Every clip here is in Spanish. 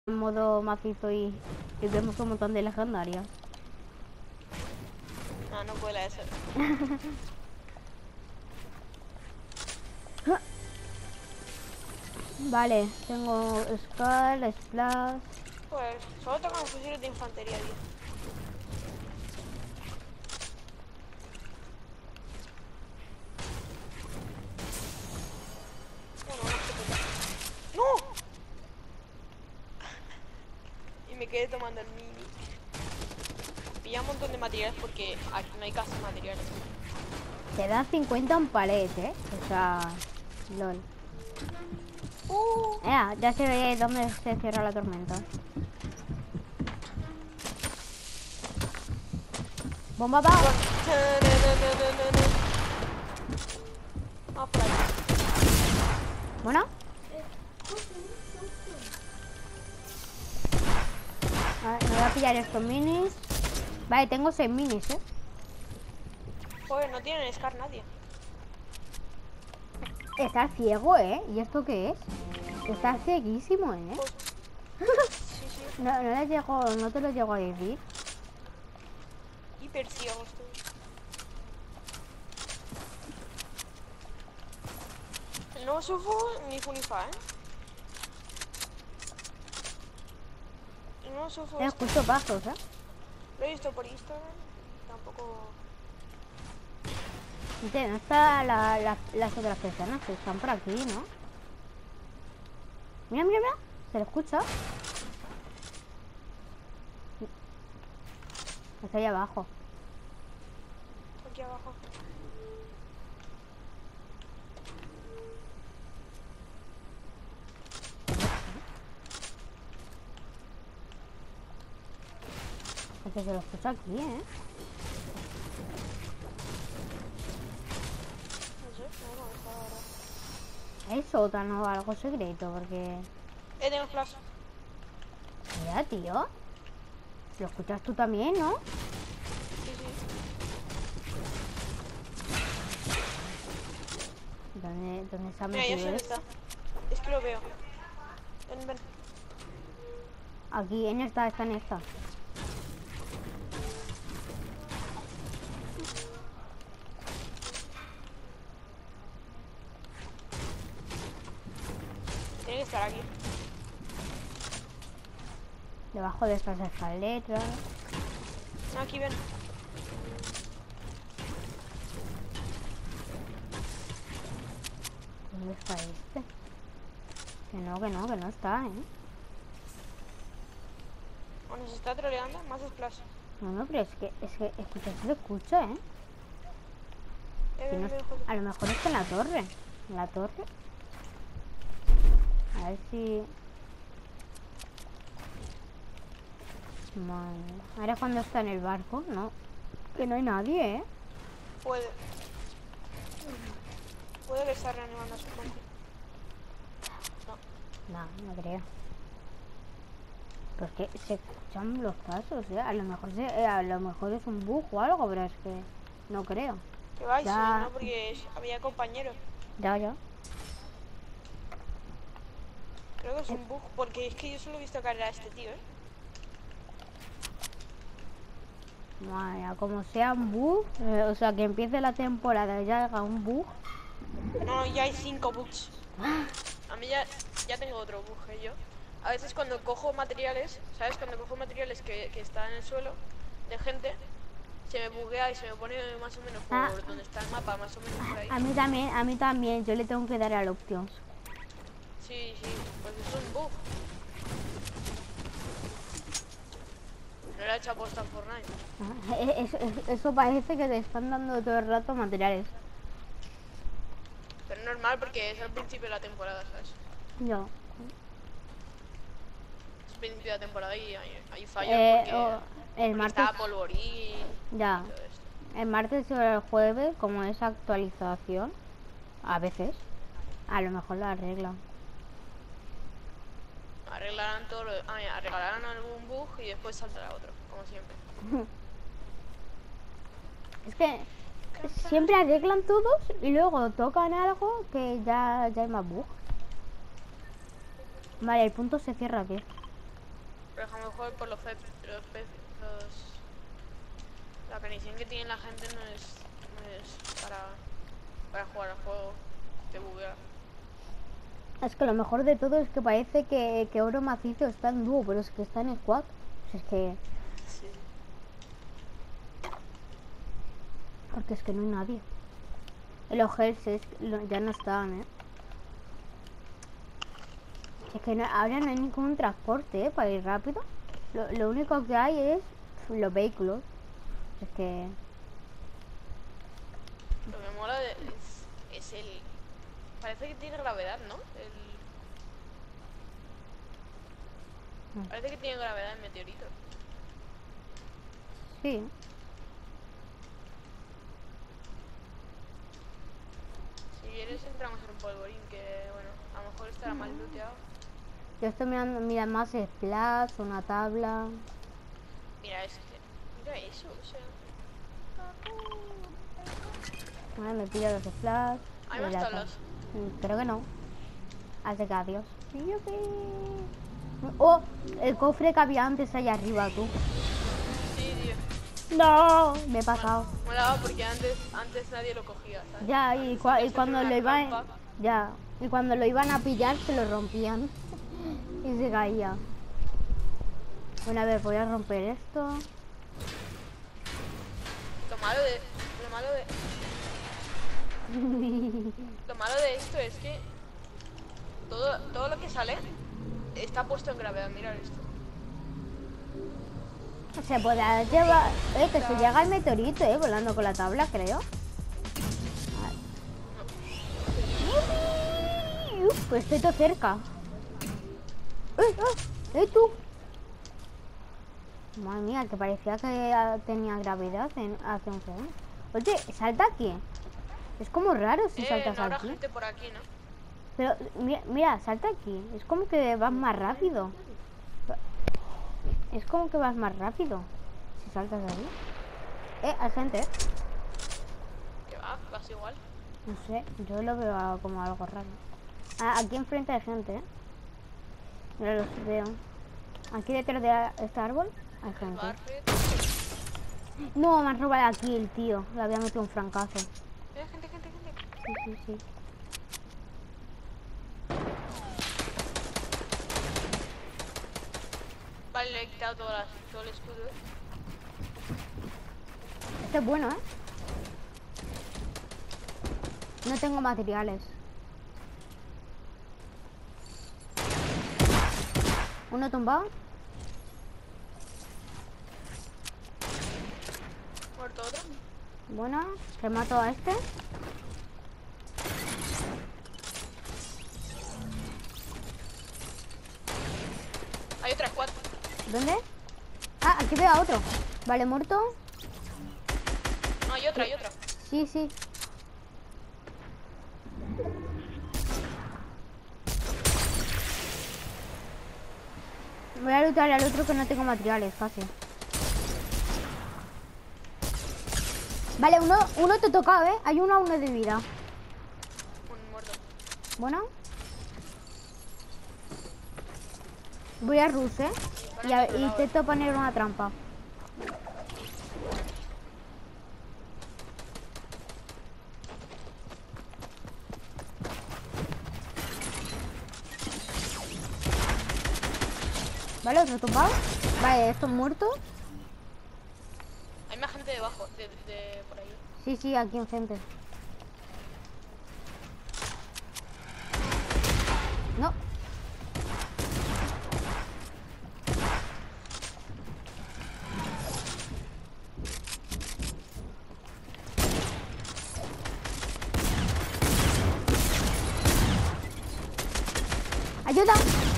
en modo macizo y vemos un montón de legendarias. No, no cuela eso. Vale, tengo Skull, Splash. Pues solo tocan fusiles de infantería, tío. Bueno, una escopeta. ¡No! Y me quedé tomando el mini. Pilla un montón de materiales porque aquí no hay casi materiales. Te da 50 un palet, o sea, lol. Ya se ve dónde se cierra la tormenta. Bomba va. Vamos por ahí. Bueno. A ver, me voy a pillar estos minis. Vale, tengo 6 minis, Joder, no tienen Scar nadie. Está ciego, ¿Y esto qué es? Está cieguísimo, Pues, sí, sí. No te lo llego a decir. Hiper ciegos, tío. El nuevo Sufu ni fu ni fa, El nuevo Sufu Escucho pasos, lo he visto por Instagram. Tampoco... ¿Dónde están las otras personas que están por aquí, no? Mira, mira, mira. ¿Se lo escucha? Está ahí abajo. Aquí abajo. Es que se lo escucha aquí, No sé, no está ahora. Hay sótano o algo secreto, porque... Tengo flash. Mira, tío. Lo escuchas tú también, ¿no? Sí, sí. ¿Dónde se ha Mira, yo sé metido dónde esto? está. Es que lo veo. Ven, ven. Aquí, está en esta. Tiene que estar aquí. Debajo de estas escaleras. No, aquí ven. ¿Dónde está este? Que no está, O nos está troleando. Más splash. No, pero es que escucha, se lo escucha, Ven, ven, A lo mejor está en la torre. ¿En la torre? A ver si... Madre. Ahora cuando está en el barco, no. Que no hay nadie, Puede. Puede que esté reanimando a su gente. No. No creo. Pues que se escuchan los pasos, A lo mejor es un bug o algo, pero es que no creo. Que vais, Ya. no, porque había compañeros. Ya. Creo que es un bug, porque es que yo solo he visto caer a este tío, Madre mía, como sea un bug, o sea, que empiece la temporada y ya haga un bug. No, ya hay 5 bugs. A mí ya tengo otro bug, yo. A veces cuando cojo materiales, ¿sabes? Cuando cojo materiales que están en el suelo de gente, se me buguea y se me pone más o menos por donde está el mapa, más o menos por ahí. A mí también, yo le tengo que dar al options. Sí, pues es un bug. No le he hecho aposta en Fortnite. Eso parece que te están dando todo el rato materiales. Pero es normal porque es al principio de la temporada, ¿sabes? Yo. Es el principio de la temporada y hay fallos el martes está polvorín. ya. El martes o el jueves, como es actualización, a veces, a lo mejor la arreglan. Arreglarán algún bug y después saldrá otro, como siempre. Es que siempre arreglan todos y luego tocan algo que ya hay más bug. Vale, el punto se cierra aquí. Pero a lo mejor por la conexión que tiene la gente no es para jugar al juego de buguear. Es que lo mejor de todo es que parece que Oro Macizo está en dúo, pero es que está en squad. O sea, es que... Sí. Porque es que no hay nadie. Los Hells ya no están, Es que ahora no hay ningún transporte, para ir rápido. Lo único que hay es los vehículos. Es que... Lo que me mola es el... Parece que tiene gravedad, ¿no? Parece que tiene gravedad el meteorito. Sí. Si quieres entramos en un polvorín que, bueno, a lo mejor estará mal looteado. Yo estoy mirando, mira, más splash, una tabla. Mira, mira eso, o sea... Vale, me pido los splash. ¿Hay más tablas? Creo que no. Así que adiós. ¡Yupi! ¡Oh! El cofre que había antes allá arriba, tú. Sí, tío. ¡No! Me he pasado. Molaba porque antes nadie lo cogía, ¿sabes? Ya, y cuando lo iban... Ya, y cuando lo iban a pillar se lo rompían. Y se caía. Bueno, a ver, voy a romper esto. Lo malo de esto es que todo lo que sale está puesto en gravedad. Mirad esto. Se podrá llevar... que se llega el meteorito, volando con la tabla, creo. Pues estoy todo cerca. Tú. Madre mía, que parecía que tenía gravedad hace un segundo. Oye, salta aquí. Es como raro si saltas no habrá aquí. gente por aquí, ¿no? Pero mira, salta aquí. Es como que vas más rápido. Es como que vas más rápido si saltas ahí. Hay gente. Que va, vas igual. No sé, yo lo veo como algo raro. Aquí enfrente hay gente, Mira, los veo. Aquí detrás de este árbol hay gente. No, me han robado aquí el tío. Le había metido un francazo. Gente. Sí. Vale, le he quitado todo el escudo. Este es bueno, No tengo materiales. Uno tumbado. Muerto otro. Bueno, remato a este. Hay otra squad. ¿Dónde? Aquí veo a otro. Vale, muerto. No, hay otra. Sí. Voy a luchar al otro que no tengo materiales, fácil. Vale, uno te tocaba, Hay uno a uno de vida. Un muerto. Bueno. Voy a rush, y intento poner una trampa. Vale, otro tumbado. Vale, estos muertos. Hay más gente debajo, por ahí. Sí, aquí enfrente. No. ¡Ayuda!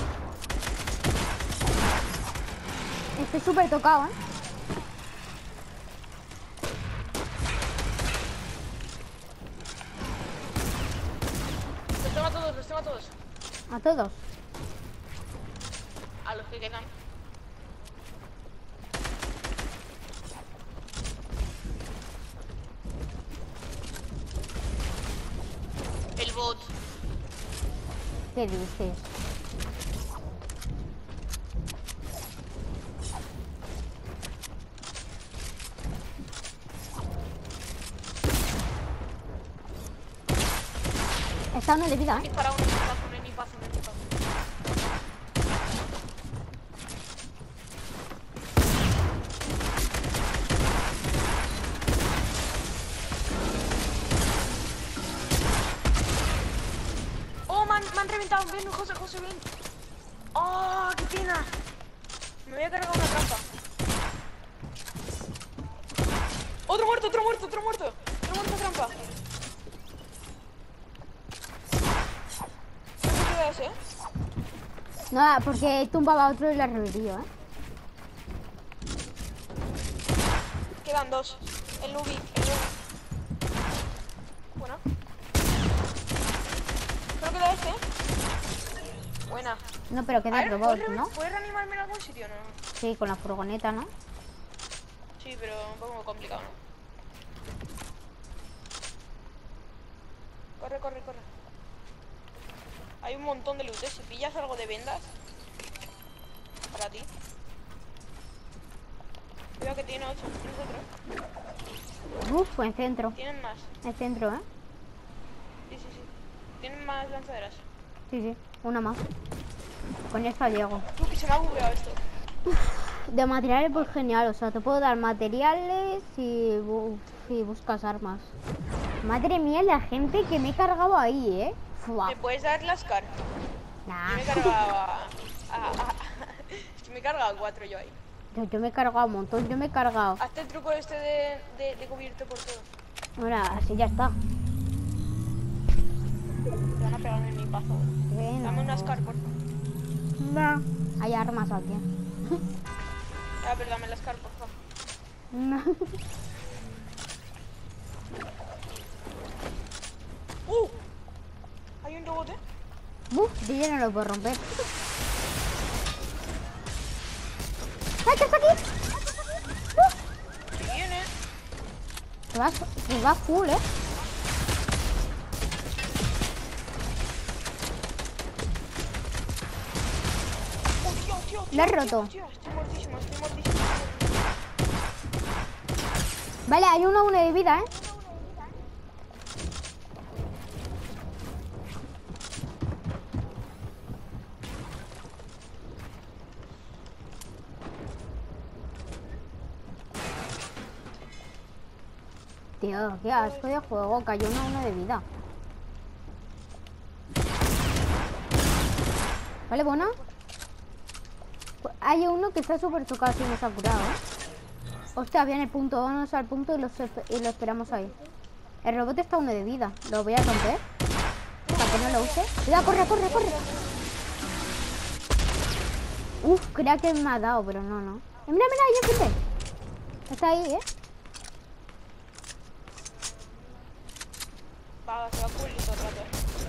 Estoy súper tocado, Los tengo a todos. A todos. A los que quedan. El bot. ¿Qué dices? Está uno de vida, Un disparo, un enipazo. Oh, me han reventado. Ven, José, ven. Oh, qué pena. Me voy a cargar una trampa. Otro muerto. Otro muerto trampa. ¿Qué quedas, Nada, porque tumbaba a otro y la revivió, Quedan dos. El Nubi. Bueno. Creo que queda este. Buena. No, pero queda el robot, ¿no? ¿Puedes reanimarme en algún sitio o no? Sí, con la furgoneta, ¿no? Sí, pero un poco complicado, ¿no? Corre. Hay un montón de loot, si pillas algo de vendas para ti. Veo que tiene 8. ¿Tienes otro? Uf, en centro. Tienen más. En centro, Sí. Tienen más lanzaderas. Sí, una más. Con esta llego. Tú, que se me ha bugueado esto. De materiales, pues genial. O sea, te puedo dar materiales y buscas armas. Madre mía, la gente que me he cargado ahí, Fua. ¿Me puedes dar las car? Nah. Yo me he cargado me he cargado 4 yo ahí. Yo me he cargado un montón, yo me he cargado. Hazte el truco este de cubrirte por todo. Ahora, así ya está. Te van a pegar en mi pazo. Bueno. Dame unas car, por favor. No. Hay armas aquí. Pero dame las car, por favor. No. Hay un robot, Yo ya no lo puedo romper. ¡Ay, que está aquí! ¿Qué viene? Se va full, Tío, Lo he roto. Tío, estoy muertísimo. Vale, hay uno de vida, Tío, qué asco de juego. Cayó uno de vida. Vale, bueno. Hay uno que está súper tocado y no se ha curado, Hostia, viene el punto. Vámonos al punto y lo esperamos ahí. El robot está uno de vida. Lo voy a romper para que no lo use. Cuidado, corre. Uf, creía que me ha dado, pero no. Mira, ahí enfrente. Está ahí, Se va a cubrir todo el rato,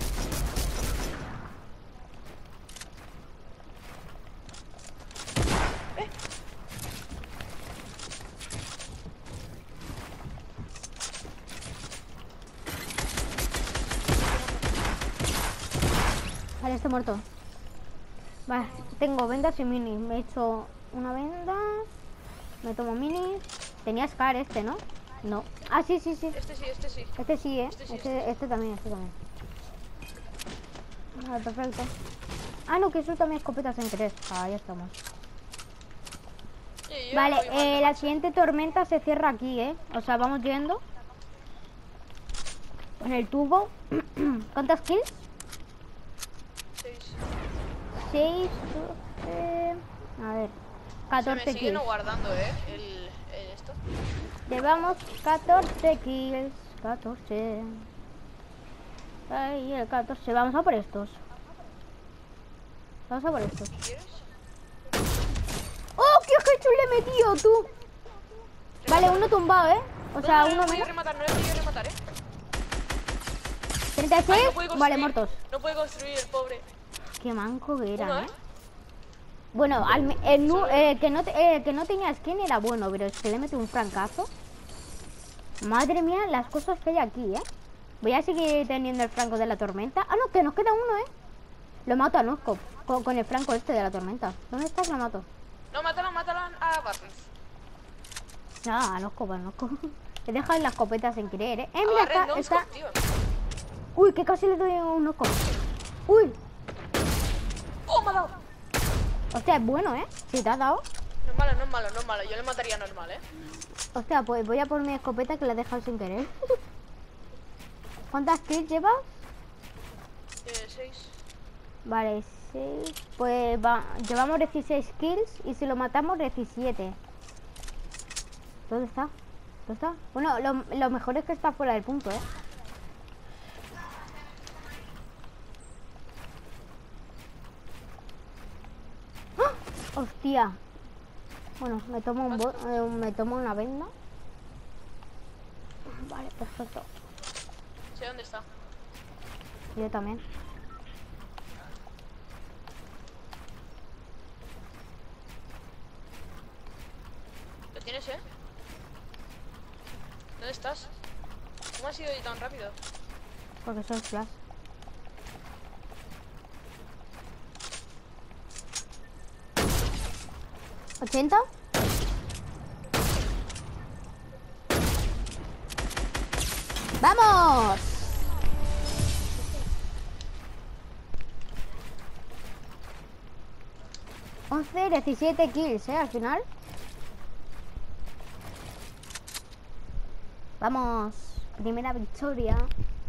Vale, está muerto. Vale, tengo vendas y minis. Me he hecho una venda. Me tomo minis. Tenía Scar ¿no? No. Ah, sí. Este sí. Este también. Vale, perfecto. Ah, no, que suelta mis escopetas en 3. Ah, ya estamos. Sí, Vale, la siguiente tormenta se cierra aquí, O sea, vamos yendo. Con el tubo. ¿Cuántas kills? 6. A ver. 14 Se me siguen kills. guardando, esto. Llevamos 14 kills. 14. Ay, el 14. Vamos a por estos. ¿Quieres? ¡Oh, qué hecho le he metido, tú! Vale, uno tumbado, O sea, uno no menos. rematar, no le voy a rematar, 36. Ay, no puede Vale, construir. muertos. No puede construir el pobre. Qué manco que era, Uno, Bueno, que no tenía skin era bueno, pero es que le mete un francazo. Madre mía, las cosas que hay aquí, Voy a seguir teniendo el franco de la tormenta. Ah, no, que nos queda uno, Lo mato a Nosco con el franco este de la tormenta. ¿Dónde estás? Lo mato. No, mátalo a Barnes. No, a Nosco. He dejado las escopetas sin querer, Mira, Barren, no, está. tío. Uy, que casi le doy un ojo. Uy. ¡Oh, me ha dado! Hostia, es bueno, ¿eh? Si te has dado. No es malo, no es malo, no es malo. Yo le mataría normal, Hostia, pues voy a por mi escopeta que la he dejado sin querer. ¿Cuántas kills llevas? 6. Vale, 6. Pues llevamos 16 kills y si lo matamos 17. ¿Dónde está? ¿Dónde está? Bueno, lo mejor es que está fuera del punto, ¿eh? ¡Ah! ¡Hostia! Bueno, me tomo me tomo una venda. Vale, perfecto. Sé dónde está. Yo también. ¿Lo tienes, ¿Dónde estás? ¿Cómo has ido ahí tan rápido? Porque soy flash. ¿80? ¡Vamos! ¡11, 17 kills, al final. Vamos, primera victoria.